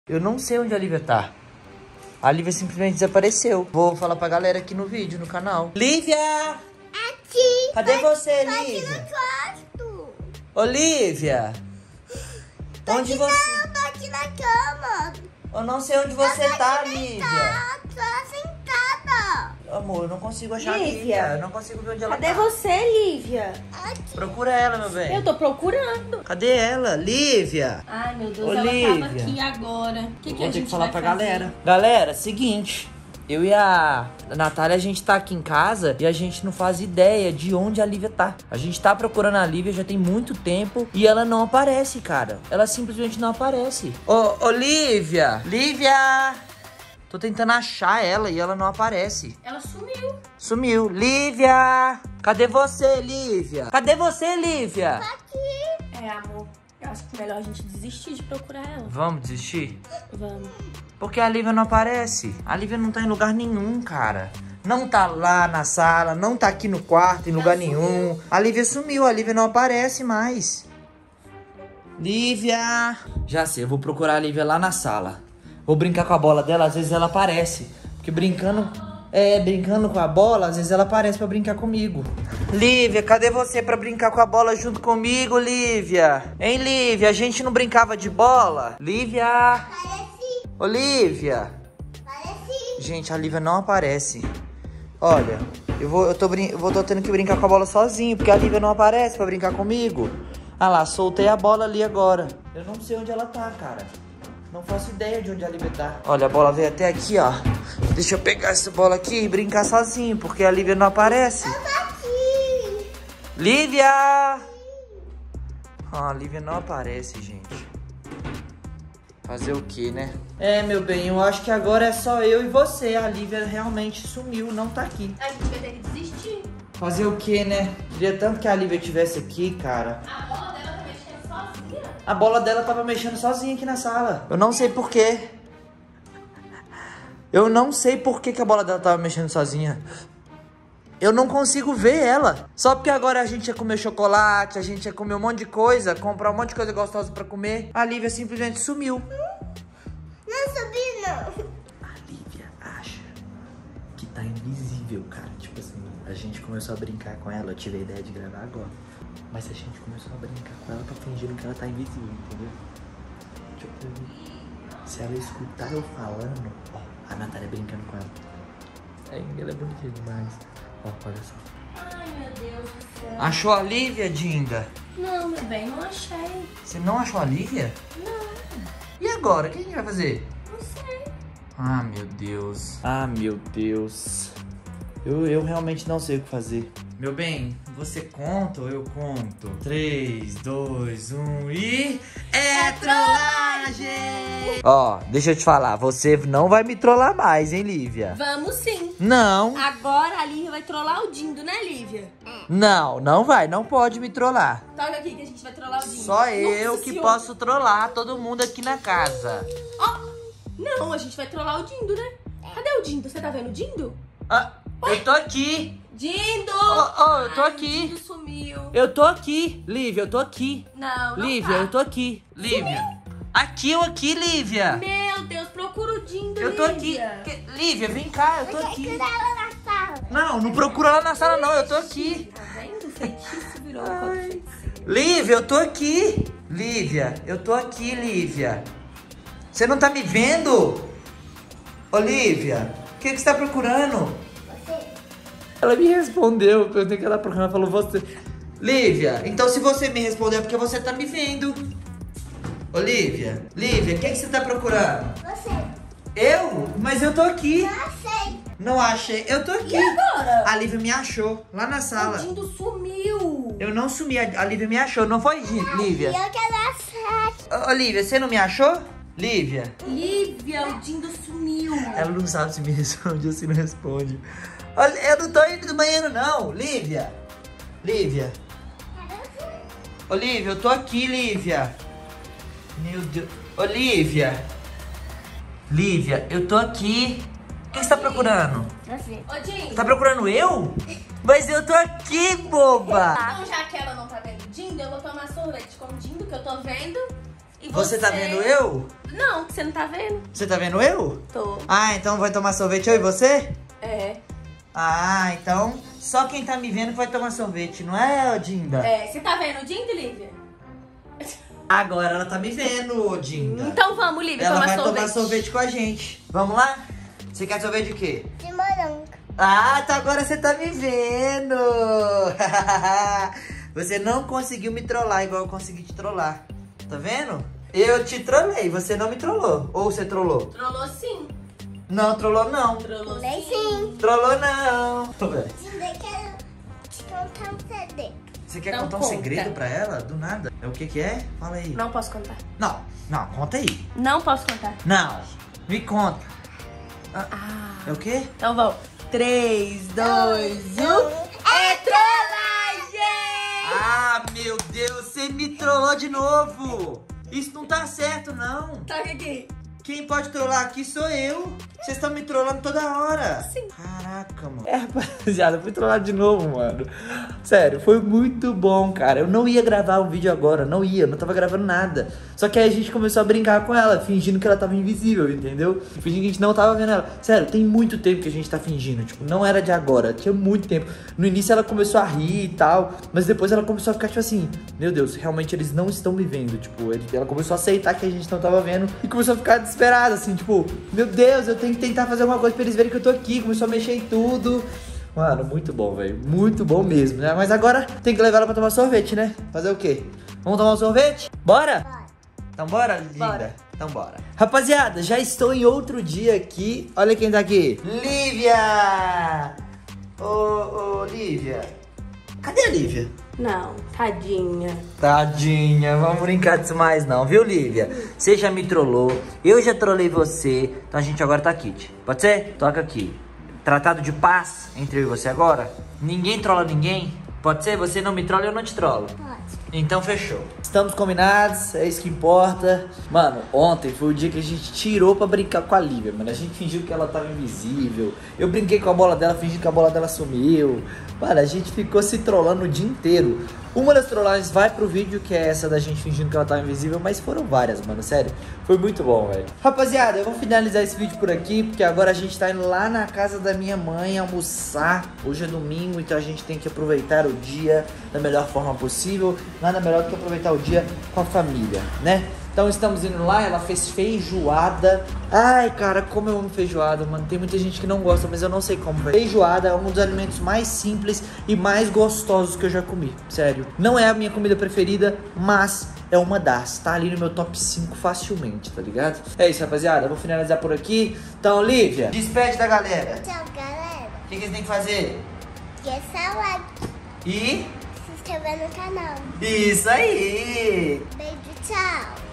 Eu não sei onde a Lívia tá. A Lívia simplesmente desapareceu. Vou falar pra galera aqui no vídeo, no canal. Lívia! Aqui. Cadê você, Tô Lívia? aqui no quarto. Ô, Lívia! Onde você... Não, tô aqui na cama. Eu não sei onde você tá, Lívia. Tô sentada. Amor, eu não consigo achar a Lívia. Lívia. Eu não consigo ver onde ela Cadê tá. você, Lívia? Aqui. Procura ela, meu bem. Eu tô procurando. Cadê ela? Lívia! Ai, meu Deus, Ô, ela Lívia. tava aqui agora. O que, Vou a ter gente que falar vai pra fazer? galera. Galera, seguinte. Eu e a Natália, a gente tá aqui em casa e a gente não faz ideia de onde a Lívia tá. A gente tá procurando a Lívia já tem muito tempo e ela não aparece, cara. Ela simplesmente não aparece. Ô, Lívia! Lívia! Tô tentando achar ela e ela não aparece. Ela sumiu. Sumiu. Lívia! Cadê você, Lívia? Cadê você, Lívia? Aqui. É, amor. Eu acho que é melhor a gente desistir de procurar ela. Vamos desistir? Vamos. Porque a Lívia não aparece. A Lívia não tá em lugar nenhum, cara. Não tá lá na sala, não tá aqui no quarto, em lugar nenhum. A Lívia sumiu, a Lívia não aparece mais. Lívia! Já sei, eu vou procurar a Lívia lá na sala. Vou brincar com a bola dela, às vezes ela aparece. Porque brincando com a bola, às vezes ela aparece pra brincar comigo. Lívia, cadê você pra brincar com a bola junto comigo, Lívia? Hein, Lívia? A gente não brincava de bola? Lívia! Parece. Ô, Lívia! Parece. Gente, a Lívia não aparece. Olha, eu tô tendo que brincar com a bola sozinho, porque a Lívia não aparece pra brincar comigo. Ah lá, soltei a bola ali agora. Eu não sei onde ela tá, cara. Não faço ideia de onde a Lívia tá. Olha, a bola veio até aqui, ó. Deixa eu pegar essa bola aqui e brincar sozinho, porque a Lívia não aparece. Eu tô aqui. Lívia! Ah, a Lívia não aparece, gente. Fazer o quê, né? É, meu bem, eu acho que agora é só eu e você. A Lívia realmente sumiu, não tá aqui. A gente vai ter que desistir. Fazer o quê, né? Queria tanto que a Lívia estivesse aqui, cara. A bola dela tá mexendo sozinha. A bola dela tava mexendo sozinha aqui na sala. Eu não sei porquê. Eu não sei por que a bola dela tava mexendo sozinha. Eu não consigo ver ela. Só porque agora a gente ia comer chocolate, a gente ia comer um monte de coisa, comprar um monte de coisa gostosa pra comer. A Lívia simplesmente sumiu. Não subi, não. A Lívia acha que tá invisível, cara. Tipo assim, a gente começou a brincar com ela. Eu tive a ideia de gravar agora. Mas a gente começou a brincar com ela, tá fingindo que ela tá invisível, entendeu? Deixa eu ver. Se ela escutar eu falando, ó, a Natália brincando com ela. Ela é bonitinha demais. Ó, olha só. Ai, meu Deus do céu. Achou a Lívia, Dinda? Não, meu bem, não achei. Você não achou a Lívia? Não, E agora? O que a gente vai fazer? não sei. Ah, meu Deus. Ah, meu Deus. Eu realmente não sei o que fazer. Meu bem, você conta ou eu conto? 3, 2, 1 e... É trollagem! Ó, deixa eu te falar, você não vai me trollar mais, hein, Lívia? Vamos sim. Não, Agora a Lívia vai trollar o Dindo, né, Lívia? não vai, não pode me trollar. Toca aqui que a gente vai trollar o Dindo. Só eu Nossa que Senhora. posso trollar todo mundo aqui na casa. Ó, não, a gente vai trollar o Dindo, né? Cadê o Dindo? Você tá vendo o Dindo? Ah, eu tô aqui. Dindo! Eu tô Ai, aqui. O Dindo sumiu. Eu tô aqui, Lívia, eu tô aqui. Não, não Lívia, tá. eu tô aqui. Lívia. Aqui, eu aqui, Lívia. Meu Deus, procura o Dindo, Eu tô aqui. Lívia. Lívia, vem cá, eu tô aqui. Tirar ela na sala. Não procura lá na sala não, eu tô aqui. Tá vendo? O feitiço virou um feitiço. Lívia, eu tô aqui. Lívia, eu tô aqui, Lívia. Você não tá me vendo? Ô, Lívia, o que você tá procurando? Ela me respondeu, eu perguntei o que ela procurando, ela falou você. Lívia, então se você me respondeu é porque você tá me vendo. Ô, Lívia, o que você tá procurando? Você. Eu? Mas eu tô aqui. Não sei. Não achei, eu tô aqui. E agora? A Lívia me achou, lá na O sala. Dindo sumiu. Eu não sumi, a Lívia me achou, não foi, Lívia? Eu quero achar. Ô, Lívia, você não me achou? Lívia? Lívia, o Dindo sumiu. Ela não sabe se me responde ou se não responde. Olha, eu não tô indo do banheiro, não. Lívia. Lívia. Ô, Lívia, eu tô aqui, Lívia. Meu Deus. Ô, Lívia. Lívia, eu tô aqui. O que você tá procurando? Você. Ô, Dindo. Tá procurando eu? Mas eu tô aqui, boba. Então, já que ela não tá vendo o Dindo, eu vou tomar sorvete com o Dindo, que eu tô vendo. E Você tá vendo eu? Não, você não tá vendo. Você tá vendo eu? Tô. Ah, então vai tomar sorvete eu e você? É. Ah, então só quem tá me vendo vai tomar sorvete, não é, Dinda? É, você tá vendo o Dinda, Lívia? Agora ela tá me vendo, Dinda. Então vamos, Lívia, Ela tomar vai sorvete. tomar sorvete com a gente. Vamos lá? Você quer sorvete de quê? De morango. Ah, então agora você tá me vendo. Você não conseguiu me trollar igual eu consegui te trollar. Tá vendo? Eu te trolei, você não me trollou. Ou você trollou? Trollou sim. Não, trollou não. Trollou Também sim. sim. Trollou não. Ainda quero te contar um segredo. Você quer Não contar um conta. segredo pra ela? Do nada? É o que que é? Fala aí. Não posso contar. Não, não, conta aí. Não posso contar. Não, me conta. Ah. É o quê? Então vamos. 3, 2, 1. É trollagem! Ah, meu Deus, você me trollou de novo. Isso não tá certo, não. Toca aqui. Quem pode trollar aqui sou eu. Vocês estão me trollando toda hora. Sim. Caraca, mano. Rapaziada, eu fui trollado de novo, mano. Sério, foi muito bom, cara. Eu não ia gravar um vídeo agora, não tava gravando nada. Só que aí a gente começou a brincar com ela, fingindo que ela tava invisível, entendeu? Fingindo que a gente não tava vendo ela. Sério, tem muito tempo que a gente tá fingindo, tipo, não era de agora, tinha muito tempo. No início ela começou a rir e tal, mas depois ela começou a ficar tipo assim, meu Deus, realmente eles não estão me vendo. Tipo, ela começou a aceitar que a gente não tava vendo e começou a ficar desesperada, assim, tipo, meu Deus, eu tenho que tentar fazer alguma coisa pra eles verem que eu tô aqui. Começou a mexer em tudo. Mano, muito bom, velho. Muito bom mesmo, né? Mas agora tem que levar ela pra tomar sorvete, né? Fazer o quê? Vamos tomar um sorvete? Bora? Bora. Então bora, linda? Bora. Então bora. Rapaziada, já estou em outro dia aqui. Olha quem tá aqui. Lívia! Ô, Lívia. Cadê a Lívia? Não, tadinha. Tadinha, vamos brincar disso mais não, viu, Lívia? Você já me trollou, eu já trolei você, então a gente agora tá kit. Pode ser? Toca aqui. Tratado de paz entre eu e você agora? Ninguém trola ninguém? Pode ser? Você não me trola e eu não te trolo. Pode. Então fechou. Estamos combinados, é isso que importa. Mano, ontem foi o dia que a gente tirou pra brincar com a Lívia, mano. A gente fingiu que ela tava invisível. Eu brinquei com a bola dela, fingi que a bola dela sumiu. Mano, a gente ficou se trollando o dia inteiro. Uma das trollagens vai pro vídeo, que é essa da gente fingindo que ela tava invisível, mas foram várias, mano, sério. Foi muito bom, velho. Rapaziada, eu vou finalizar esse vídeo por aqui, porque agora a gente tá indo lá na casa da minha mãe almoçar. Hoje é domingo, então a gente tem que aproveitar o dia da melhor forma possível. Nada melhor do que aproveitar o dia com a família, né? Então estamos indo lá, ela fez feijoada. Ai, cara, como eu amo feijoada, mano. Tem muita gente que não gosta, mas eu não sei como, velho. Feijoada é um dos alimentos mais simples e mais gostosos que eu já comi, sério. Não é a minha comida preferida, mas é uma das. Tá ali no meu top 5 facilmente, tá ligado? É isso, rapaziada. Eu vou finalizar por aqui. Então, Lívia, Despede da galera. Tchau, galera. O que eles têm que fazer? Deixa o like. E... Se inscrever no canal. Isso aí! Beijo, tchau.